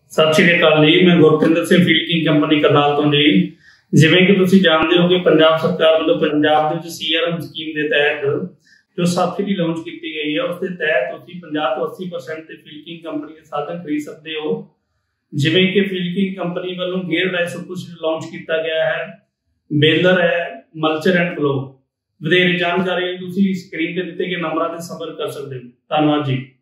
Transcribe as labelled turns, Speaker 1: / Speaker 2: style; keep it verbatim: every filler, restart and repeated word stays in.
Speaker 1: ਸਤਿ ਸ਼੍ਰੀ ਅਕਾਲ ਜੀ। मैं Gurpinder Singh field company Karnal तो जी। जिवें कि तुसीं जानते हो कि पंजाब सरकार वालों पंजाब दे विच सीआरएम स्कीम के तहत जो सबसिडी लॉन्च की गई है उसके तहत तुसीं पचास तो अस्सी परसेंट ते फील्ड कंपनी के साधन खरीद सकते हो। जिवें कि फील्ड कंपनी वालों गेयर राइस कुछ लॉन्च किया गया है, बेलर है, मल्चर एंड ग्लो। ਵਧੇਰੇ जानकारी तुसीं स्क्रीन ते दिते गए नंबरां ते संपर्क कर सकते हो। धन्यवाद जी।